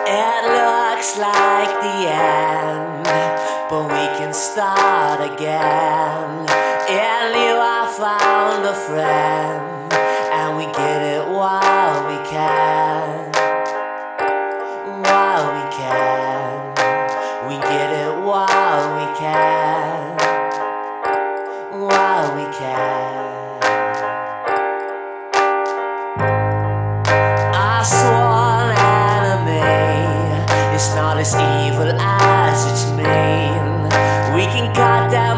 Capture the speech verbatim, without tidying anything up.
It looks like the end, but we can start again. In you I found a friend, and we get it while we can. While we can, we get it while we can. While we can. I sworn enemy, it's not as evil as it's mean. We can cut down